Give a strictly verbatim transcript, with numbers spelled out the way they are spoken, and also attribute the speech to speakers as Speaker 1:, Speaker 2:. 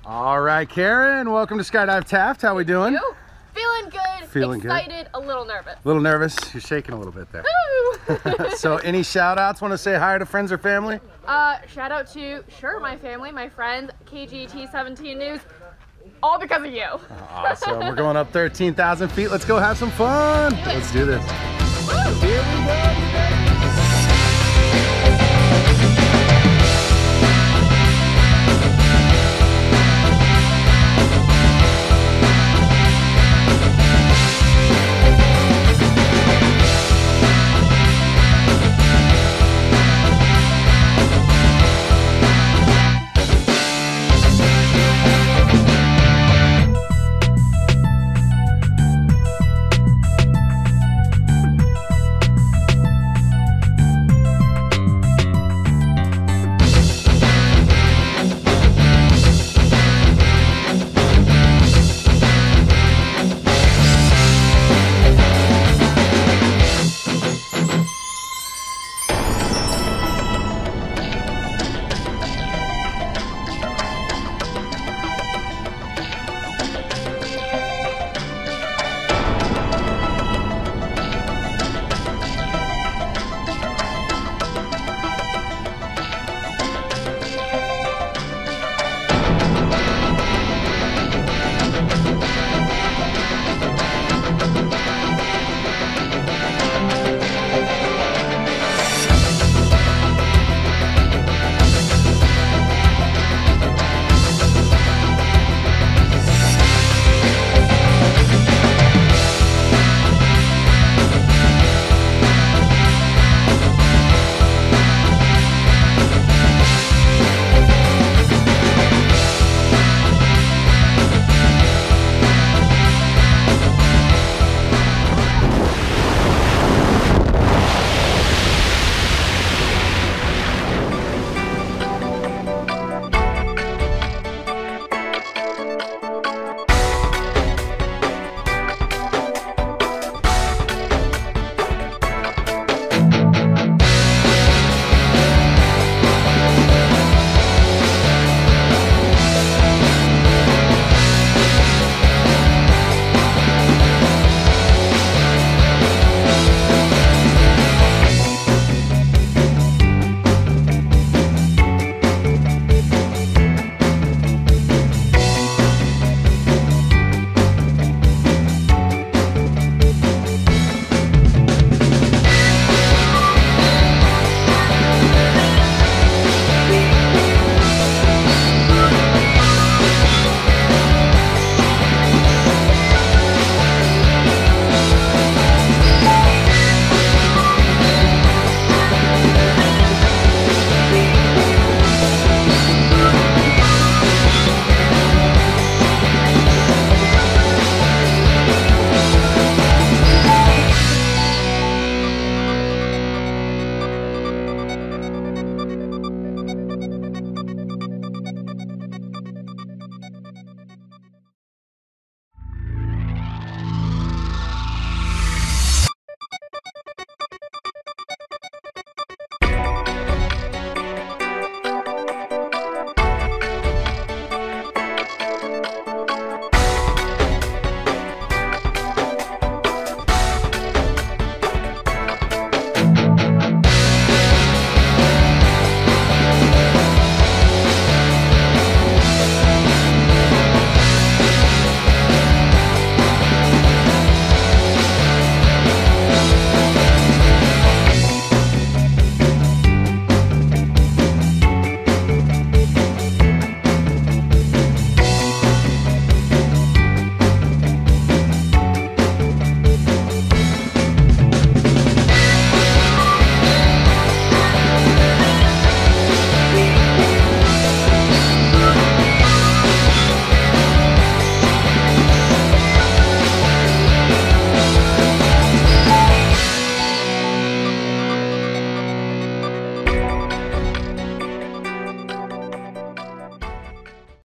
Speaker 1: All right, Karen, welcome to Skydive Taft. How we doing?
Speaker 2: You? Feeling good,
Speaker 1: Feeling
Speaker 2: excited, good. A little nervous.
Speaker 1: A little nervous? You're shaking a little bit there. So any shout outs? Want to say hi to friends or family?
Speaker 2: Uh, shout out to, sure, my family, my friends, K G T seventeen News, all because of you.
Speaker 1: Awesome. We're going up thirteen thousand feet. Let's go have some fun.
Speaker 2: Do
Speaker 1: Let's do this.
Speaker 2: Woo!
Speaker 1: Here we go.